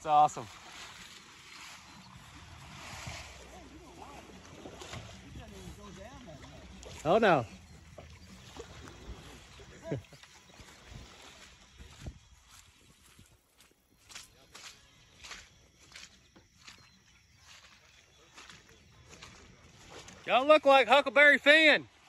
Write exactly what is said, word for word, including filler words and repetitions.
That's awesome. Oh no. Y'all look like Huckleberry Finn.